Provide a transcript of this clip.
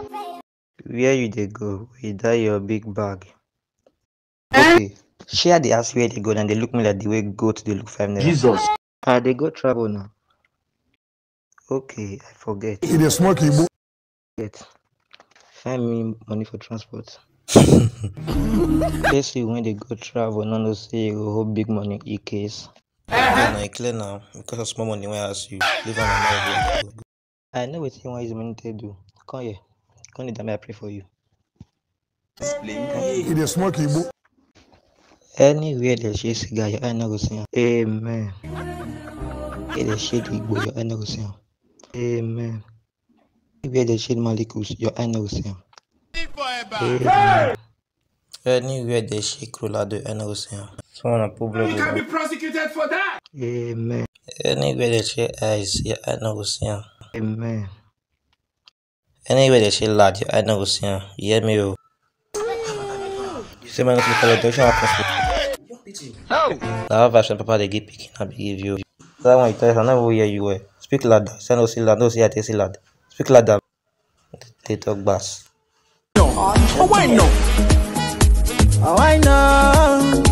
Where you dey go with that your big bag? Okay, share the ask where they go and they look me like the way goat they look 5 naira. Jesus. They go travel now. Okay, I forget. It is smoky. Find me money for transport. Basically, when they go travel, no no say you go hold big money in case. Then I clear now because of small money when I ask you. Leave on my mind. I know what you want is money to do. Come here. Come need I pray for you. It is smoky. Anywhere they share cigar, your eye no go see am. Amen. Where they share Igbo, your eye no go see am. Amen. Where they share Malikus, your eye no go see am. Amen. Anywhere they shake Rolado, I know see. Someone a problem. You can be prosecuted for that. Amen. Anywhere they share eyes, yeah, I know see. Amen. Anywhere they share lad, yeah, I know see. You hear me? Oh. You say man, not follow direction happens. That version, Papa, they give picking, I give you. That one you tell us, I never hear you. Speak louder. Say no see lad, no see I tell see lad. Speak louder. They talk bass. Oh, I know. Oh, I know.